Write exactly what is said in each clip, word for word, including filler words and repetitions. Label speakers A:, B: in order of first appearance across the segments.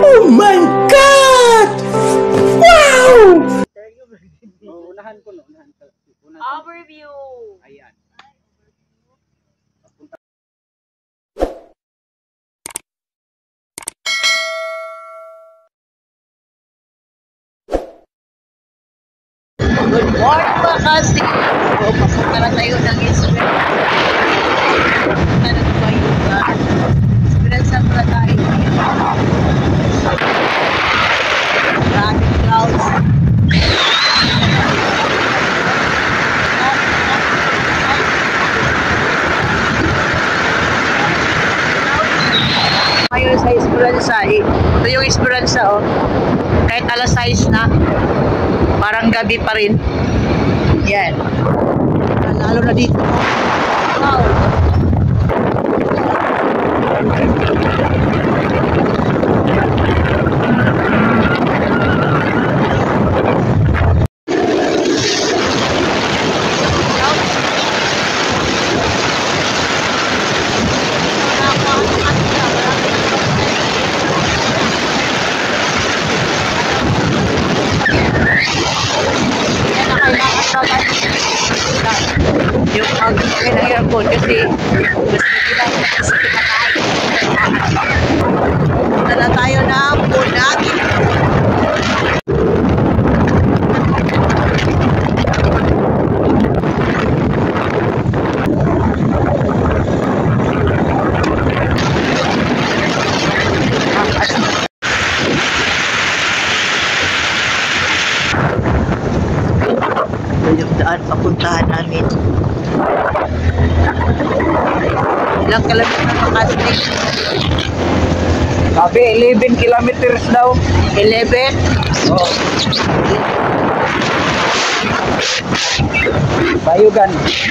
A: Oh my God! Wow!
B: Unahan ko, no? Unahan ko.
C: Overview.
B: Ayan.
C: Good morning mga kasi. So, papunta na tayo ng Israel. Papunta na tayo sa Israel sa pala tayo. Maraming clouds. Ngayon sa Esperanza, ito yung Esperanza, oh. Kahit alas sais na, parang gabi pa rin. Yan. Lalo na dito. Wow. Yung pag-ibig ng aircon kasi gusto nila kasi kinakain. Punta na tayo ng Bunagit. Yung daan papuntahan namin. Ilang kilometer na makastig?
B: Sabi, eleven kilometers daw.
C: eleven?
B: Oo. Bayugan.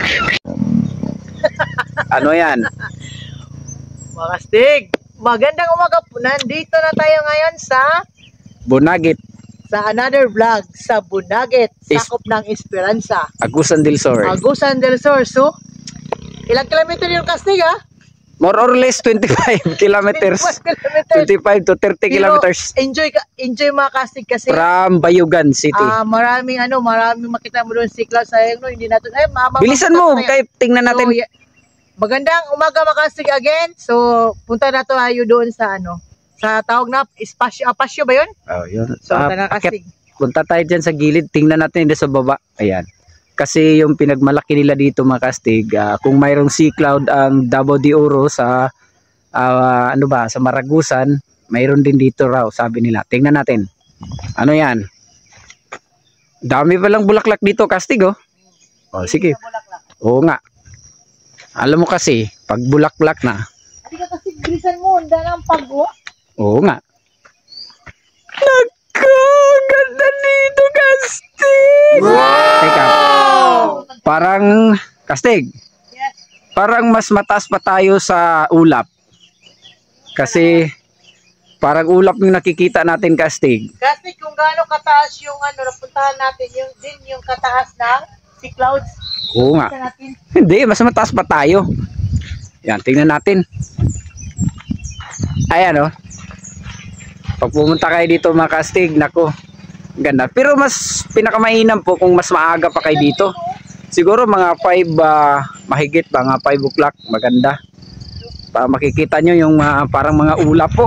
B: Ano yan?
C: Makastig! Magandang umaga po. Nandito na tayo ngayon sa
B: Bunagit.
C: sa another vlog sa Bunagit, sakop ng Esperanza.
B: Agusan del Sur.
C: Agusan del Sur. So, ilang kilometer yung kastig ha?
B: More or less twenty-five kilometers. twenty-five to thirty kilometers.
C: Enjoy ka, enjoy mga kastig kasi
B: From Bayugan City.
C: ah maraming ano, maraming makita mo doon si Klaus. Sayang no, hindi natin ay mama.
B: Bilisan mo, kaya tingnan natin.
C: So, yeah. Magandang umaga mga kastig again. So, punta na to tayo doon sa ano, sa tawag na espasyo, apasyo ba yun?
B: Oh, yun.
C: So,
B: Ah,
C: punta na
B: akit.
C: kastig.
B: Punta tayo dyan sa gilid, tingnan natin dito sa baba. Ayan. Kasi yung pinagmalaki nila dito mga kastig, ah, kung mayroong sea cloud ang Davao de Oro sa ah, ano ba, sa Maragusan, mayroon din dito raw, sabi nila. Tingnan natin. Ano yan? Dami palang bulaklak dito, kastig oh. Oh, sige. Oo nga. Alam mo kasi, pag bulaklak na,
C: Hindi ka kasi bilisan mo, handa ng pagwa.
B: oo nga. Naku, ganda dito, kastig! Wow! Teka, parang, kastig,
C: Yes.
B: parang mas mataas pa tayo sa ulap. Kasi, parang ulap yung nakikita natin, kastig.
C: Kasi kung gaano kataas yung ano, napuntahan natin, yung din yung kataas ng si Clouds.
B: Oo nga.
C: Isa natin.
B: Hindi, mas mataas pa tayo. Yan, tingnan natin. Ayan, oh. Pag pumunta kayo dito mga kastig, nako, ganda. Pero mas pinakamainam po kung mas maaga pa kayo dito. Siguro mga five, uh, mahigit ba, mga five o'clock, maganda. Para makikita nyo yung uh, parang mga ulap po.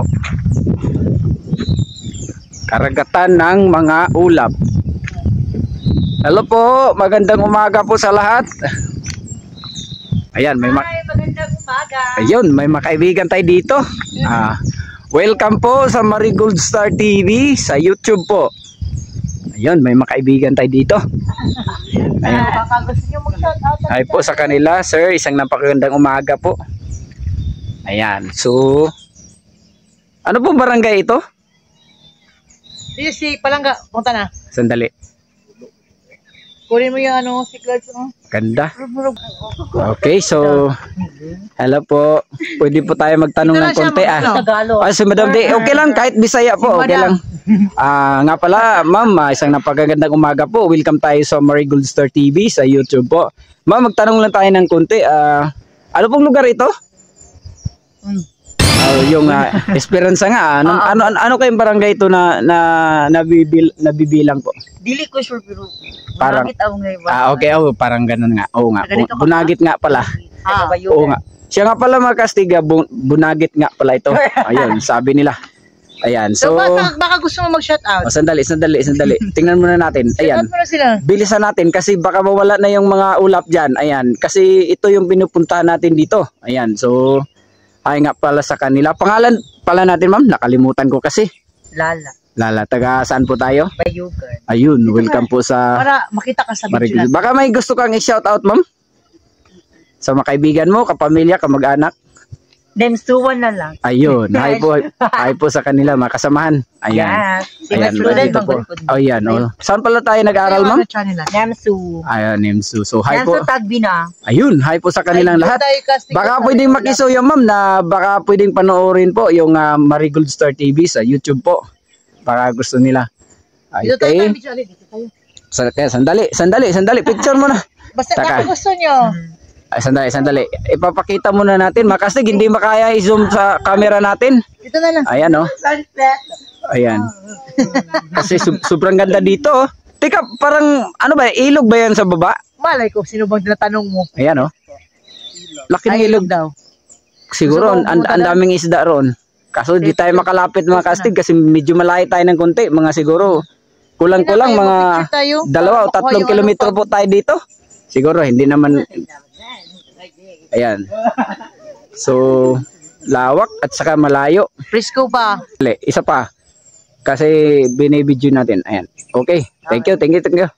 B: Karagatan ng mga ulap. Hello po, magandang umaga po sa lahat. Ayan, may ma
C: Hi, magandang umaga.
B: Ayun, may makaibigan tayo dito. Ah, welcome po sa Marigold Star T V sa YouTube po. Ayun, may makaibigan tayo dito. Ayan.
C: Baka gusto nyo mag-shout out.
B: Ay po sa kanila, sir, isang napakagandang umaga po. Ayan, so ano po barangay ito?
C: Dito si Palangga, punta na.
B: Sandali.
C: Kunin mo yung ano, si Clouds. Oh.
B: Ganda. Okay, so hello po. Pwede po tayo magtanong
C: Dito
B: ng
C: na siya,
B: konti ah.
C: Tagalog.
B: Ah, si Madam Day, okay lang kahit Bisaya po,
C: Si
B: okay
C: Madam.
B: lang. Ah, nga pala, ma'am, ah, isang napakagandang umaga po. Welcome tayo sa Marigold Star T V sa YouTube po. Ma'am, magtanong lang tayo ng konti. Ah, ano pong lugar ito?
C: Hmm.
B: Ah, yung uh, Esperanza nga. Ano,
C: Ah, ah.
B: ano, ano, ano kayong barangay ito na, na nabibil, nabibilang po?
C: Dili ko sure pero
B: Parang-
C: bakit ako ngayon?
B: Ah, okay. Oh, parang ganun nga. Oo nga.
C: Taga dito ka ba?
B: Bunagit nga pala.
C: Ah,
B: Oo nga. Siya nga pala mga kastiga, bu- bunagit nga pala ito. Ayun, sabi nila. Ayan,
C: so,
B: so...
C: baka, baka gusto mo mag-shout out.
B: Oh, sandali, sandali, sandali. Tingnan muna natin.
C: Shout
B: Ayan.
C: out mo na sila.
B: Bilisan natin kasi baka mawala na yung mga ulap dyan. Ayan, kasi ito yung pinupuntahan natin dito. Ayan, so... Ay nga pala sa kanila. Pangalan pala natin, ma'am. Nakalimutan ko kasi.
C: Lala.
B: Lala, taga saan po tayo?
C: Bayugan.
B: Ayun, welcome po sa...
C: Para makita ka sa video
B: Marikina.
C: natin.
B: Baka may gusto kang i-shout out, ma'am? Sa mga kaibigan mo, kapamilya, kamag-anak.
C: Then, suwan na lang.
B: Ayun, hi po, hi po sa kanila, mga kasamahan. Ayan.
C: Yes. Si
B: Ayan,
C: student
B: dito
C: bang
B: po.
C: good
B: Oh, yan. Oh. Saan pala tayo nag-aral, ma'am?
C: Namsu.
B: Ayan, Nimsu. So, hi
C: Namsu
B: po.
C: Tagbi na.
B: Ayun, hi po sa kanilang lahat. Baka pwedeng makisuyo, ma'am, na baka pwedeng panoorin po yung uh, Marigold Star T V sa YouTube po. Baka gusto nila.
C: Dito tayo,
B: Okay.
C: video ulit. Dito tayo.
B: Sa- kaya, sandali, sandali, sandali. Picture mo na.
C: Basta
B: Taka.
C: kung gusto nyo.
B: Ay, sandali, sandali. Ipapakita muna natin. Makastig, hindi makaya i-zoom sa camera natin.
C: Dito na lang.
B: Ayan, oh. Ayan. Kasi sub- sobrang ganda dito, oh. Teka, parang, ano ba, ilog ba yan sa baba?
C: Malay ko, sino bang tinatanong mo?
B: Ayan, oh. Laki ng
C: Ay,
B: ilog.
C: daw.
B: Siguro,
C: Gusto mo
B: ang
C: pumunta
B: ang
C: doon?
B: daming isda roon. Kaso, di tayo makalapit mga kastig kasi medyo malayo tayo ng konti. Mga siguro, kulang-kulang
C: Hindi na
B: mga
C: kayo mag-picture tayo?
B: dalawa o
C: Makuha
B: tatlong
C: yung
B: kilometro
C: ano
B: po tayo dito. Siguro, hindi naman. Ayan. So, lawak at saka malayo.
C: Frisco pa.
B: Dali, isa pa. Kasi binibidyo natin. Ayan. Okay. Thank you, thank you, thank you.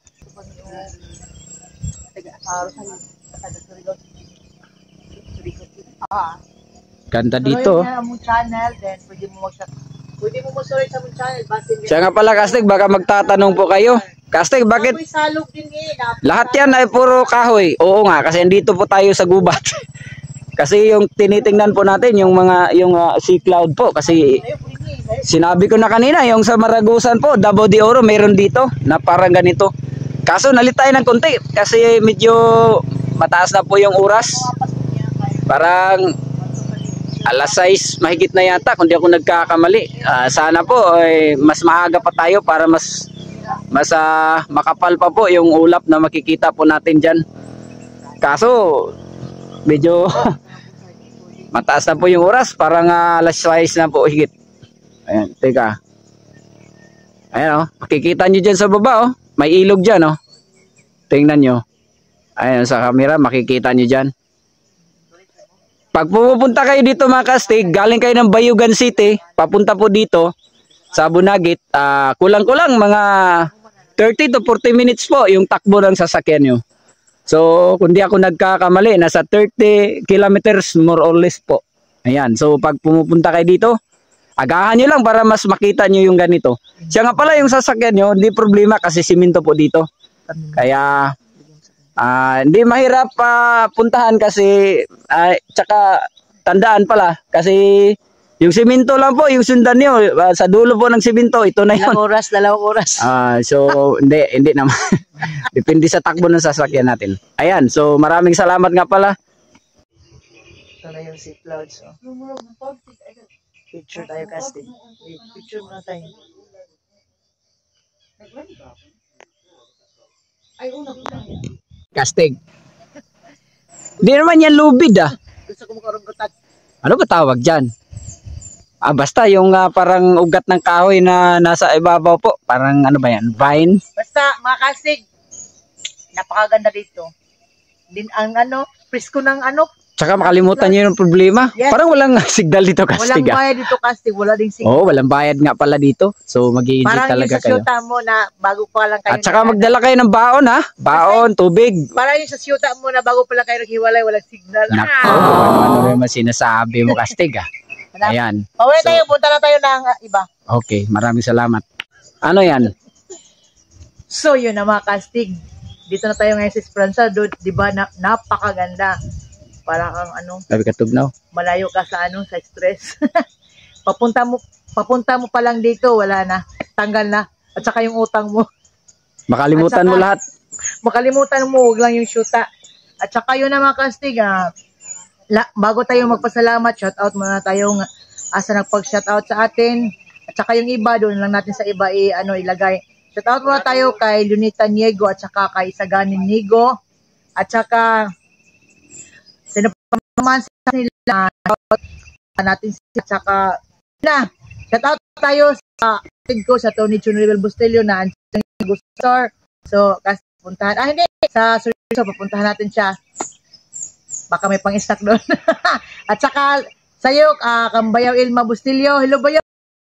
C: Ah.
B: Ganda
C: Dito.
B: dito.
C: Pwede mo channel, then pwede mo mag Pwede mo mag-search sa mong channel. Basta
B: Siya nga pala, Kastig, baka magtatanong po kayo. Kastig, bakit
C: Ako'y salog din eh. Napaka-
B: lahat yan ay puro kahoy? Oo nga, kasi andito po tayo sa gubat. Kasi yung tinitingnan po natin, yung mga, yung uh, sea cloud po. Kasi
C: Ayun, pwede eh.
B: sinabi ko na kanina, yung sa Maragusan po, Davao de Oro, meron dito na parang ganito. Kaso nalit tayo ng konti kasi medyo mataas na po yung oras. Parang alas sais mahigit na yata kung di ako nagkakamali. Ah, sana po ay mas maaga pa tayo para mas mas ah, makapal pa po yung ulap na makikita po natin diyan. Kaso medyo mataas na po yung oras, parang uh, alas sais na po higit. Ayan, teka. Ayan, oh, makikita nyo dyan sa baba, oh. May ilog dyan, oh. Tingnan nyo. Ayan, sa camera, makikita nyo dyan. Pag pupunta kayo dito mga kastig, galing kayo ng Bayugan City, papunta po dito sa Bunagit, uh, kulang-kulang mga thirty to forty minutes po yung takbo ng sasakyan nyo. So, kung di ako nagkakamali, nasa thirty kilometers more or less po. Ayan, so pag pumupunta kayo dito, agahan nyo lang para mas makita nyo yung ganito. Siya nga pala yung sasakyan nyo, hindi problema kasi siminto po dito. Kaya, ah, hindi mahirap pa puntahan kasi, uh, tsaka tandaan pala, kasi yung siminto lang po, yung sundan nyo, uh, sa dulo po ng siminto, ito na yun.
C: Dalawang oras, dalawang oras.
B: Ah, so, hindi, hindi naman. Depende sa takbo ng sasakyan natin. Ayan, so maraming salamat nga pala.
C: Ito na yung sea clouds. Oh. Picture tayo, Castig. Wait, picture muna tayo.
B: Kastig. Hindi naman yan lubid ah.
C: Gusto ko makarungkutan.
B: Ano ba tawag dyan? Ah, basta yung ah, parang ugat ng kahoy na nasa ibabaw po. Parang ano ba yan? Vine?
C: Basta, mga Castig, napakaganda dito. Din ang ano, frisco ng ano,
B: Tsaka makalimutan nyo yung problema.
C: Yes.
B: Parang walang signal dito, Kastig.
C: walang
B: ah.
C: bayad dito, Castig. Wala ding signal.
B: Oo, walang bayad nga pala dito. So mag-i-enjoy
C: Parang yung
B: talaga
C: sa
B: kayo.
C: syuta mo na bago pa lang kayo.
B: At saka
C: nag-
B: magdala kayo ng baon ha. Baon, tubig.
C: Parang yung sa syuta mo na bago pa lang kayo naghiwalay, walang signal.
B: Nako,
C: Ah!
B: ano naman sinasabi mo, Kastig ah.
C: Hanap-
B: Ayan.
C: Pauwi
B: So-
C: tayo, punta na tayo ng ah, iba.
B: Okay, maraming salamat. Ano yan?
C: So, yun na mga Castig. Dito na tayo ngayon sa Esperanza. Do, di ba, na, napakaganda. Parang ang ano,
B: Sabi ka tugnaw.
C: malayo ka sa ano, sa stress. papunta mo, papunta mo pa lang dito, wala na. Tanggal na. At saka yung utang mo.
B: Makalimutan
C: At saka-
B: mo lahat.
C: Makalimutan mo, huwag lang yung syuta. At saka yun na mga Castig, ah, la, bago tayo magpasalamat, shout out muna tayo nga, asa nagpag-shoutout sa atin. At saka yung iba, doon lang natin sa iba i, ano, ilagay. Shoutout muna tayo kay Lunita Niego at saka kay Saganin Nigo. At saka, sino pa naman sa nila, shoutout natin sila. At saka, na, shoutout tayo sa atin ko, sa Tony Chunrivel Bustillo na ang Store. So, kasi puntahan, ah hindi, sa Surso, papuntahan natin siya. Baka may pang-stock doon. At saka, sa'yo, uh, Kambayaw Ilma Bustillo. Hello, Bayaw.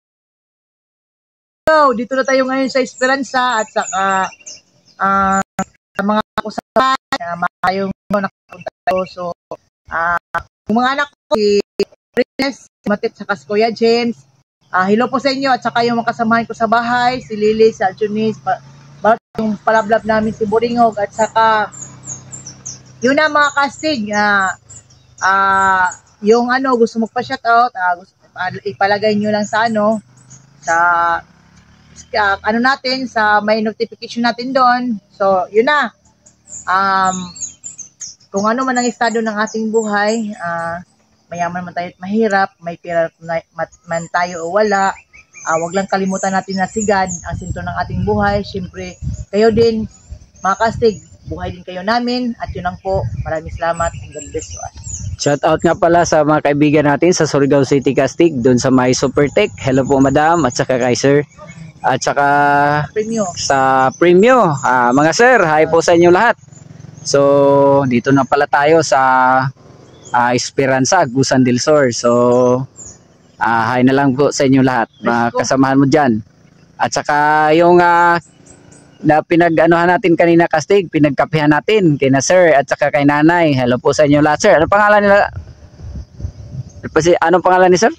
C: Dito na tayo ngayon sa Esperanza. At saka, uh, sa mga kusapan, uh, mayroong nakapunta tayo. So, uh, yung mga anak ko, si Princess, si Matit, saka si Kuya James. Uh, hello po sa inyo. At saka yung mga kasamahan ko sa bahay, si Lily, si Aljunis, pa, yung palablab namin si Boringog. At saka, yun na mga casting, uh, uh, yung ano, gusto magpa-shoutout, uh, gusto, uh, ipalagay nyo lang sa ano, sa, uh, ano natin, sa may notification natin doon. So, yun na. Um, kung ano man ang estado ng ating buhay, uh, mayaman man tayo at mahirap, may pera man tayo o wala, uh, wag lang kalimutan natin na si God, ang sinto ng ating buhay. Siyempre, kayo din, mga casting, buhay din kayo namin at yun lang po. Maraming salamat and God bless you all.
B: Shout out nga pala sa mga kaibigan natin sa Surigao City Castig doon sa may Supertech. Hello po madam at saka kay sir. At saka
C: Premio.
B: sa Premio. Ah, mga sir, hi po sa inyo lahat. So, dito na pala tayo sa ah, Esperanza, Agusan del Sur. So, ah, hi na lang po sa inyo lahat. Mga kasamahan mo dyan. At saka yung ah, na pinag-anuhan natin kanina castig, pinagkapihan natin kina sir at saka kay nanay. Hello po sa inyo lahat sir. Ano pangalan nila? Si anong pangalan ni sir?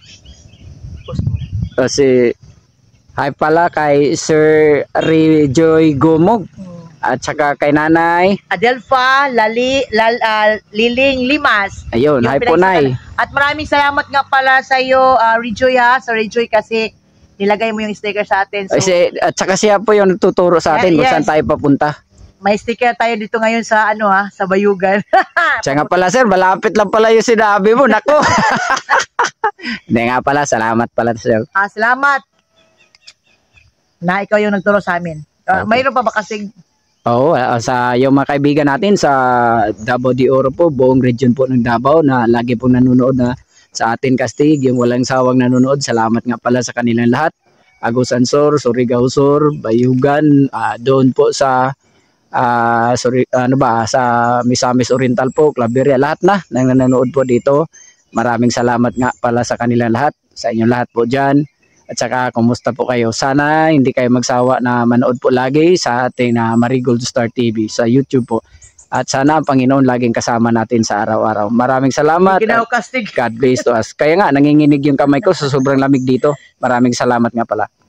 B: O si hi pala kay Sir Rejoy Gumog at saka kay nanay
C: Adelfa Lali Lal, uh, Liling Limas.
B: Ayun, hi po nay.
C: At maraming salamat nga pala sa iyo uh, Rejoy ha, sa Rejoy kasi nilagay mo yung sticker sa atin. So,
B: kasi, at saka siya po yung tuturo sa atin
C: yeah,
B: kung
C: yes.
B: saan tayo papunta.
C: May sticker tayo dito ngayon sa ano ha, sa Bayugan.
B: Siya nga pala sir, malapit lang pala yung sinabi mo. Nako. Hindi nga pala, salamat pala sir.
C: Ah, salamat. Na ikaw yung nagturo sa amin. Uh,
B: Okay.
C: Mayroon pa ba kasi?
B: Oo, uh, sa yung mga kaibigan natin sa Davao de Oro po, buong region po ng Davao na lagi pong nanonood na sa atin castig, yung walang sawang nanonood, salamat nga pala sa kanilang lahat. Agusan Sur, Surigao Sur, Bayugan, uh, doon po sa uh, sorry, ano ba, sa Misamis Oriental po, Claveria, lahat na nang nanonood po dito. Maraming salamat nga pala sa kanilang lahat, sa inyong lahat po dyan. At saka, kumusta po kayo? Sana hindi kayo magsawa na manood po lagi sa ating uh, Marigold Star T V sa YouTube po. At sana ang Panginoon laging kasama natin sa araw-araw. Maraming salamat.
C: Kinakastig.
B: God bless to us. Kaya nga, nanginginig yung kamay ko sa sobrang lamig dito. Maraming salamat nga pala.